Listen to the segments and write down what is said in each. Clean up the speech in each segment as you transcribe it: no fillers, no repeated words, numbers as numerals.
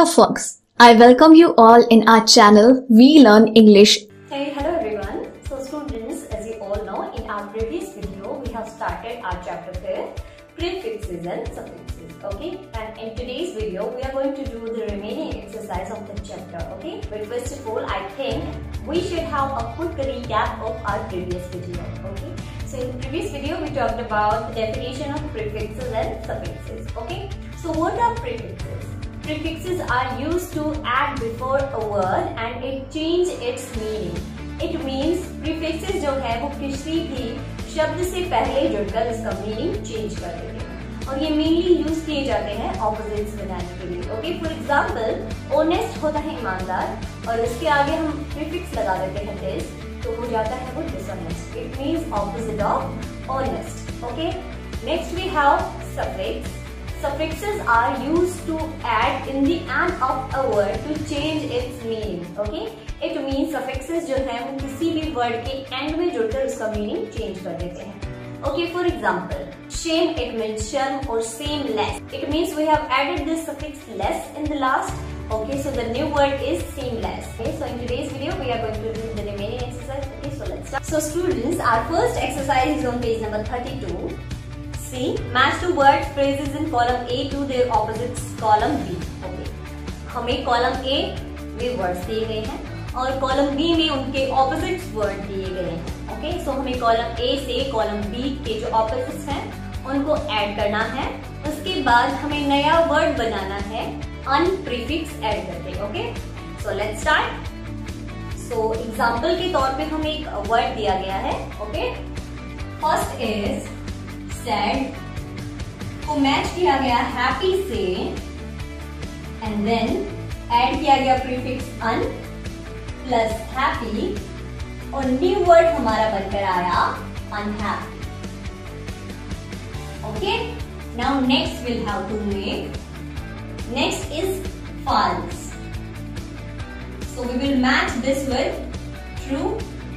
Hello folks, I welcome you all in our channel We Learn English. Hey, hello everyone. So students, as you all know, in our previous video we have started our chapter 5, prefixes and suffixes. Okay, and in today's video we are going to do the remaining exercise of the chapter. Okay, but first of all I think we should have a quick recap of our previous video. Okay, so in the previous video we talked about the definition of prefixes and suffixes. Okay, so what are prefixes? Prefixes are used to add before a word and it change its meaning. It means prefixes जो है वो किसी भी शब्द से पहले जुड़कर इसका मीनिंग चेंज कर देते हैं और ये मेनली यूज किए जाते हैं ऑपोजिट्स बनाने के लिए. ओके, फॉर एग्जांपल ऑनेस्ट होता है ईमानदार और इसके आगे हम प्रीफिक्स लगा देते हैं दिस, तो हो जाता है वो dishonest. It means opposite of honest. Okay, next we have suffix. Suffixes are used to add in the end of a word to change its meaning. Okay, it means suffixes जो है वो किसी भी word के end में जुड़कर उसका meaning change कर देते हैं. Okay, for example, shame it means शर्म और shameless. It means we have added this suffix less in the last. Okay, so the new word is shameless. Okay, so in today's video we are going to do the remaining exercise. Okay, so let's start. So students, our first exercise is on page number 32. See, match two words phrases in column A to their opposites column B. Okay, हमें column A में words दिए गए हैं और column B में उनके opposites word दिए गए हैं. Okay, so हमें column A से column B के जो opposites हैं उनको add करना है. उसके बाद हमें नया word बनाना है unprefix add करके. Okay, so let's start. So example के तौर पे हमें एक word दिया गया है. Okay, first is सैड को मैच किया गया हैप्पी से एंड देन ऐड किया गया प्रीफिक्स अन प्लस हैप्पी और न्यू वर्ड हमारा बनकर आया unhappy. Okay, now next will have to make next is false. So we will match this with true,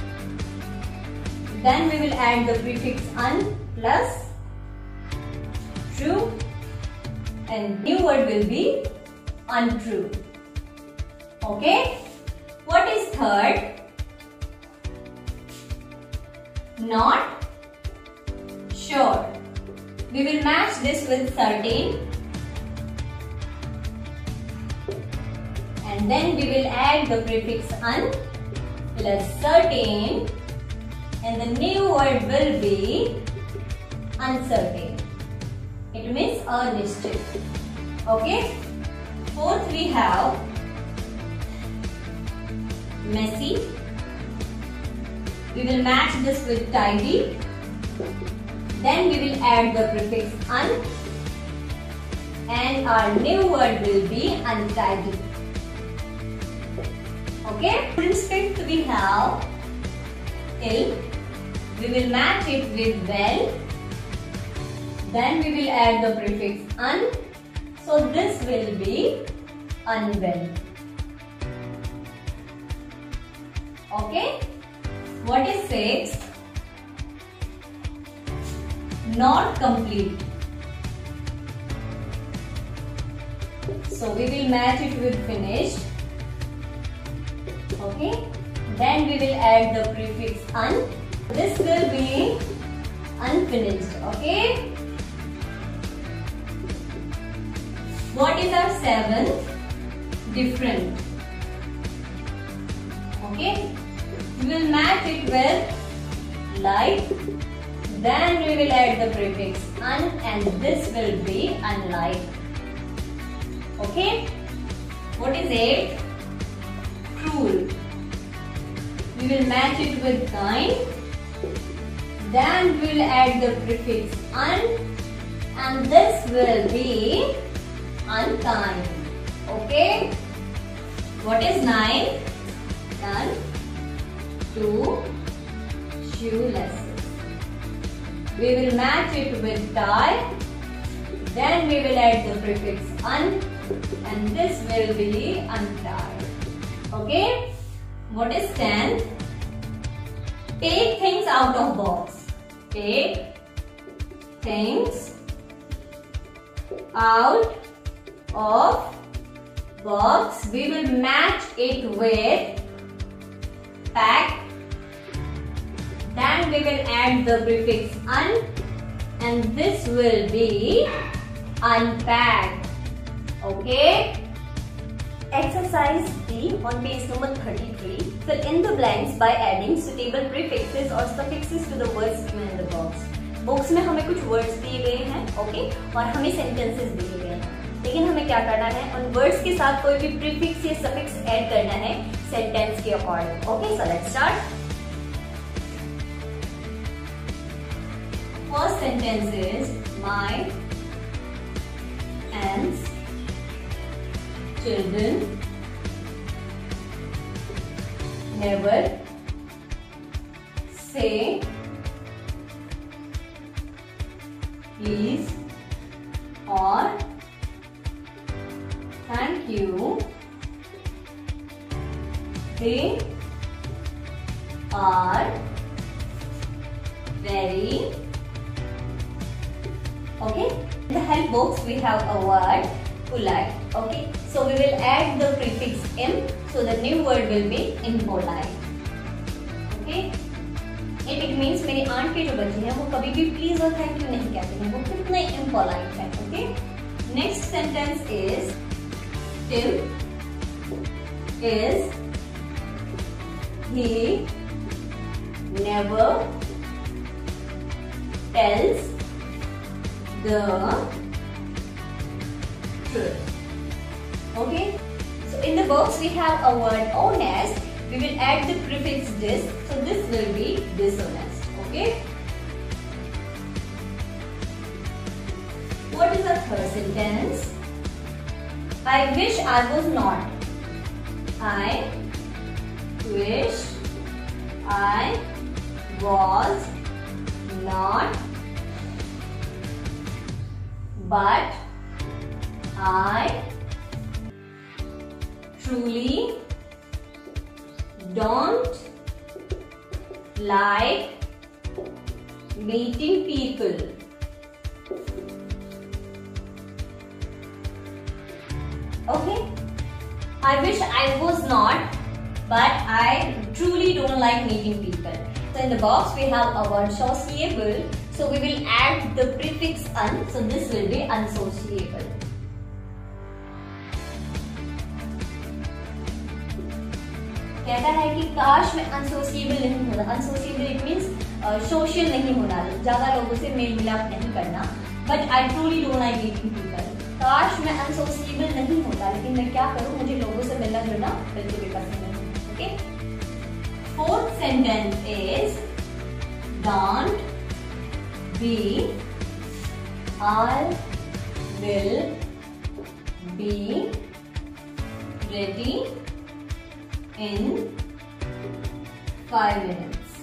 then we will add the prefix un plus true and new word will be untrue. Okay, what is third? Not sure. We will match this with certain and then we will add the prefix un plus certain and the new word will be uncertain. It means अनिश्चित. Okay. Fourth we have messy. We will match this with tidy. Then we will add the prefix un and our new word will be untidy. Okay. Fifth we have ill. We will match it with well. Then we will add the prefix un, so this will be unwell. Okay, what is sixth? Not complete. So we will match it with finished. Okay, then we will add the prefix un. This will be unfinished. Okay. What is our seventh? Different. Okay, we will match it with like, then we will add the prefix un and this will be unlike. Okay, what is eight? Cruel. We will match it with kind, then we will add the prefix un and this will be unkind. Okay, what is nine? None. Two shoelaces. We will match it with tie, then we will add the prefix un and this will be untied. Okay, what is 10? Take things out of box. Take things out of box, we will match it with pack. Then we will add the prefix un, and this will be unpacked. Okay. Exercise D on page number 33. Fill in the blanks by adding suitable prefixes or suffixes to the words given in the box. Box में हमें कुछ words दिए गए हैं, okay, और हमें sentences दिए गए हैं, लेकिन हमें क्या करना है, उन वर्ड्स के साथ कोई भी प्रीफिक्स या सफिक्स ऐड करना है सेंटेंस के according. Okay, so let's start. First sentence is my aunts, children never say please or thank you. They are very okay. In the help box we have a word polite. Okay, so we will add the prefix im, so the new word will be impolite. Okay, it means मेरी aunt के जो बच्चे हैं वो कभी भी please और thank you नहीं कहते हैं, वो कितने impolite हैं. Okay, next sentence is Tim is he never tells the truth. Okay, so in the box we have a word honest. We will add the prefix dis, so this will be dishonest. Okay, what is the third sentence? I wish I was not. I wish I was not, but I truly don't like meeting people. Okay, I wish I was not, but I truly don't like meeting people. So in the box we have a word sociable, so we will add the prefix un, so this will be unsociable. कहता है कि काश मैं अनसोशिएबल नहीं होना. अनसोशिएबल it means social नहीं होना, ज्यादा लोगों से मेल मिलाप नहीं करना. But I truly don't like meeting people. काश मैं अनसोशिएबल नहीं होता, लेकिन मैं क्या करूं, मुझे लोगों से मिलना जुलना बिल्कुल भी पसंद नहीं. Okay, fourth sentence is don't be, I will be ready in 5 minutes.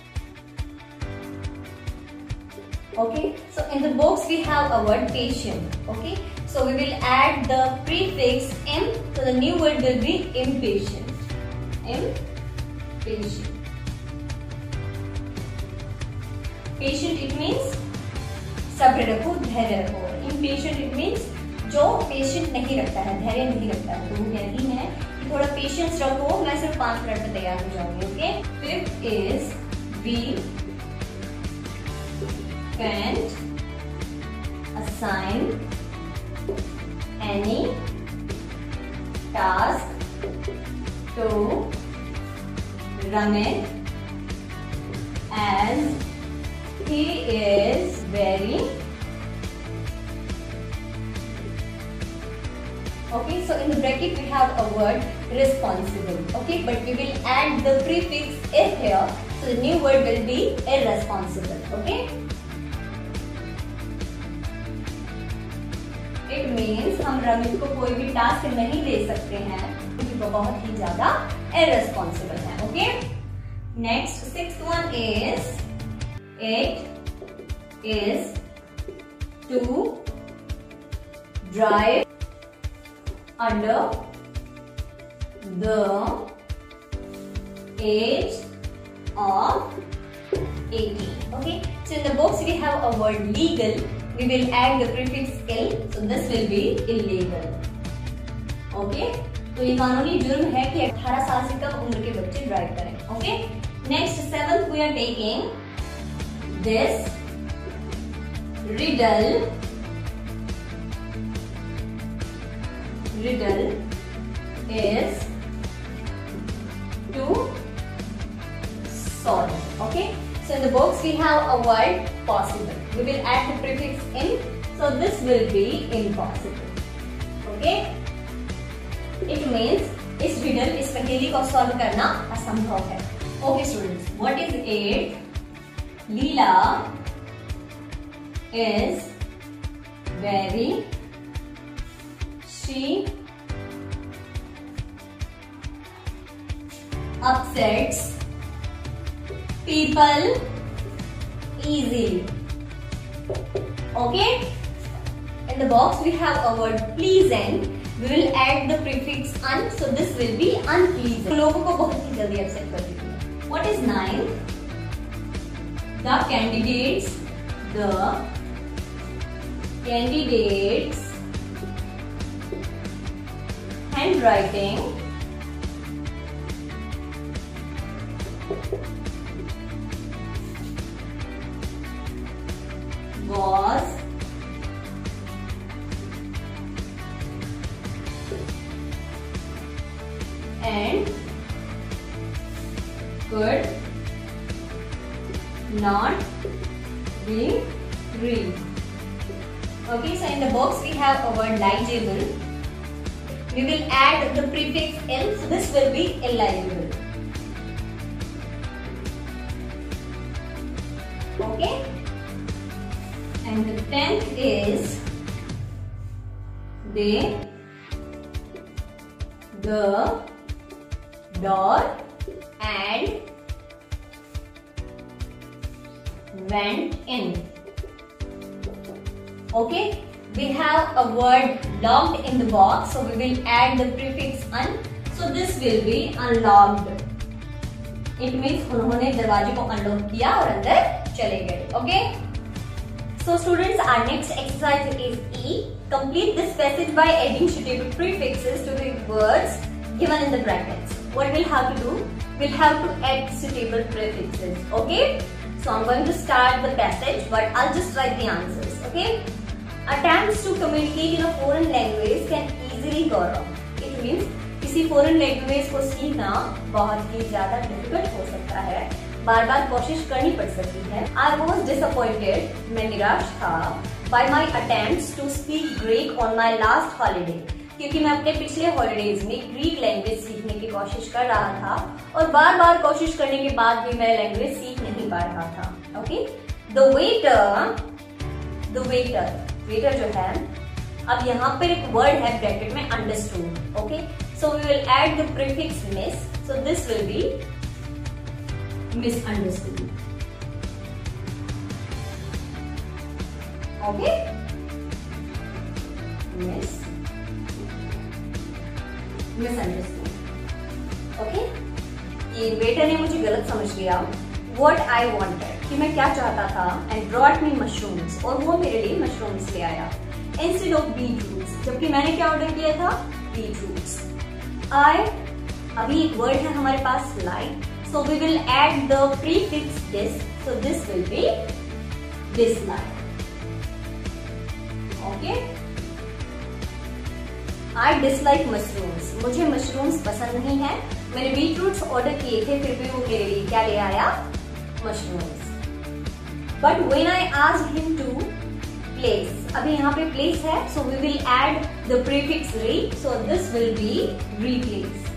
Okay, so in the box we have a word patient. Okay, so we will add the prefix im, so the new word will be impatient. Impatient. Patient it means सब्र रखो, धैर्य रखो. Impatient it means जो patient नहीं रखता है, धैर्य नहीं रखता है, तो वो कहती है कि थोड़ा पेशेंस रखो, मैं सिर्फ 5 मिनट में तैयार हो जाऊंगी. Okay, fifth is we can't assign any task to Ramesh as he is very. Okay, so in the bracket we have a word responsible. Okay, but we will add the prefix ir here, so the new word will be irresponsible. Okay, it means हम रमेश को कोई भी task नहीं दे सकते हैं क्योंकि वो बहुत ही ज्यादा irresponsible है. Okay, next sixth one is it is to drive under the age of 18. Okay, so in the box we have a word legal. We will add the prefix ill, so this will be illegal. Okay, तो ये कानूनी जुर्म है कि 18 साल से कम उम्र के बच्चे ड्राइव करें। Okay, next 7th we are taking this riddle is to solve. Okay, so in the box we have a word possible. We will add the prefix in, so this will be impossible. Okay, it means इस riddle, इस पहेली को solve करना असंभव है। Okay students, what is it? Leela is very, she upsets people easily. Okay, in the box we have a word pleasant. We will add the prefix un, so this will be unpleasant. लोगों को बहुत ही जल्दी upset कर देती है। What is 9? The candidates handwriting was and could not be read. Okay, so in the box we have a word legible. We will add the prefix L, so this will be illegible. Okay, and the 10th is they, the, door and went in. Okay, we have a word locked in the box, so we will add the prefix un, so this will be unlocked. It means उन्होंने दरवाजे को unlock किया और अंदर चले गए. Okay, so students, our next exercise is E. Complete this passage by adding suitable prefixes to the words given in the brackets. What we'll have to do? We'll have to add suitable prefixes. Okay, so I'm going to start the passage, but I'll just write the answers. Okay. Attempts to communicate in a foreign language can easily go wrong. It means किसी foreign language को सीखना बहुत ही ज़्यादा difficult हो सकता है, बार बार कोशिश करनी पड़ सकती है. I was disappointed, मैं निराश था, by my attempts to speak Greek on my last holiday, क्योंकि मैं अपने पिछले हॉलीडेज में ग्रीक लैंग्वेज सीखने की कोशिश कर रहा था और बार बार कोशिश करने के बाद भी मैं लैंग्वेज सीख नहीं पा रहा था. ओके, द वेटर जो है, अब यहाँ पर एक वर्ड है ब्रैकेट में understood. Okay, so we will add the prefix mis, so this will be misunderstood. Okay, misunderstood. Okay, ये वेटर ने मुझे गलत समझ लिया. What I wanted, कि मैं क्या चाहता था, and brought me mushrooms, और वो मेरे लिए mushrooms ले आया instead of beetroots, जबकि मैंने क्या ऑर्डर किया था, beetroots. अभी एक वर्ड है हमारे पास like, so we will add the prefix this, so this will be dislike. Okay, I dislike mushrooms, मुझे mushrooms पसंद नहीं है. मैंने beetroots ऑर्डर किए थे, फिर भी वो मेरे लिए क्या ले आया, mushrooms. But when I asked him to place, अभी यहाँ पे place है, so we will add the prefix re, so this will be replace.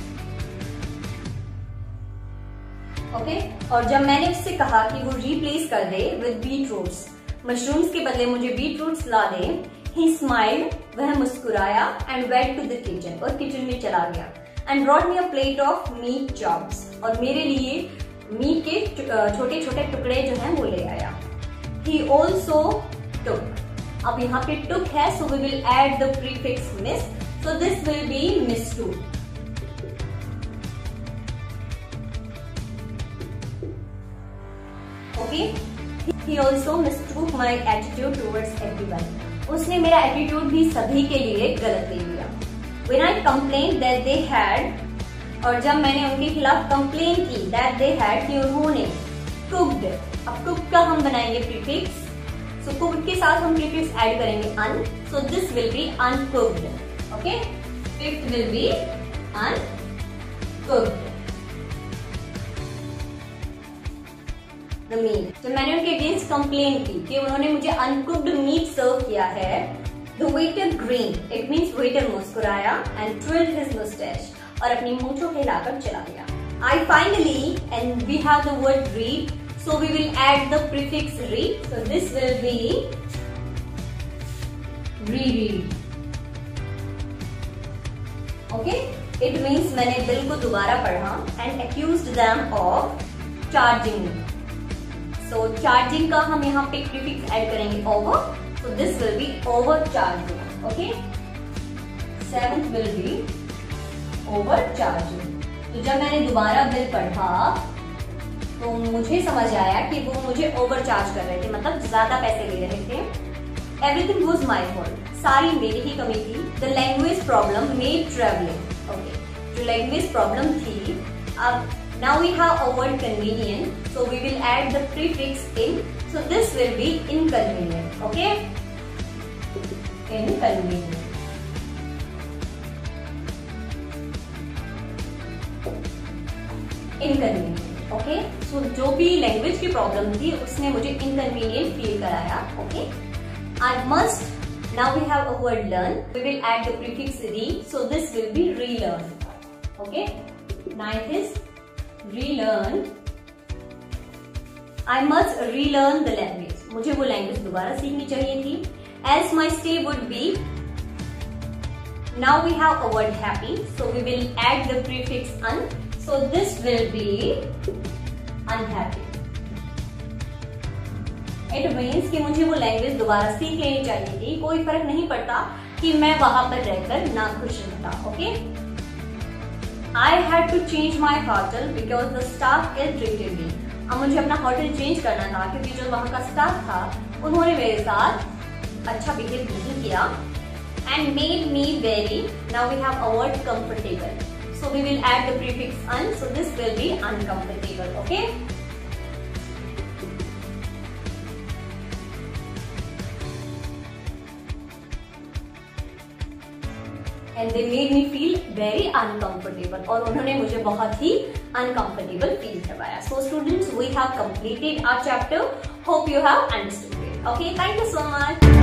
Okay, और जब मैंने उससे कहा कि वो replace कर दे with beetroots, mushrooms के बदले मुझे beetroots La they, he smiled, वह मुस्कुराया, and went to the kitchen, और किचन में चला गया, and brought me a plate of meat chops, और मेरे लिए मीट के छोटे छोटे टुकड़े जो हैं वो ले आया. He also took, अब यहाँ पे took है, so we will add the prefix miss, so this will be mistook. Okay, he also mistook my attitude towards everyone, उसने मेरा एटीट्यूड भी सभी के लिए गलत ले लिया. When I complained that they had, और जब मैंने उनके खिलाफ कंप्लेन की that they had, कि उन्होंने cooked. अब cooked का हम बनाएंगे प्रीफिक्स. So cooked के साथ हम प्रीफिक्स ऐड करेंगे un. So this will be uncooked. Okay? Fifth will be uncooked. The meat. जब मैंने उनके अगेंस्ट कंप्लेन की कि उन्होंने मुझे अनकुक्ड मीट सर्व किया है, the waiter grinned. It means waiter मुस्कुराया and twirled his mustache. और अपनी मूंछों को हिलाकर चला गया. I finally, and we have the word read, so we will add the prefix read. So this will be reread. Okay? It means मैंने bill को दोबारा पढ़ा and accused them of charging me. So charging का हम यहाँ पे prefix add करेंगे over. So this will be overcharging. Okay? Seventh will be overcharging. तो जब मैंने दोबारा बिल पढ़ा तो मुझे समझ आया कि वो मुझे ओवरचार्ज कर रहे थे, मतलब ज्यादा पैसे ले रहे थे. Everything was my fault. सारी मेरी ही कमी थी. The language problem made traveling. Okay. जो language problem थी, अब now we have a word convenient, so we will add the prefix in. So this will be inconvenient. Okay. Inconvenient. Inconvenient. Okay, so जो भी language की problem थी उसने मुझे inconvenient feel कराया. Okay, I must, now we have a word learn, we will add the prefix re, so this will be relearn. Okay, ninth is relearn. I must relearn the language. मुझे वो language दोबारा सीखनी चाहिए थी. Else my stay would be. Now we have a word happy, so we will add the prefix un. So this will be unhappy. It means कि मुझे वो language दोबारा सीख लेनी चाहिए थी. कोई फर्क नहीं पड़ता कि मैं वहां पर रहकर ना खुश रहता. Okay, I had to change my hotel because the staff ill-treated me. अब मुझे अपना होटल चेंज करना था क्योंकि जो वहां का स्टाफ था उन्होंने मेरे साथ अच्छा बिहेव नहीं किया. And made me very. Now we have a word comfortable. So we will add the prefix un, so this will be uncomfortable. Okay? And they made me feel very uncomfortable. और उन्होंने मुझे बहुत ही uncomfortable feel करवाया. So students, we have completed our chapter. Hope you have understood it. Okay, thank you so much.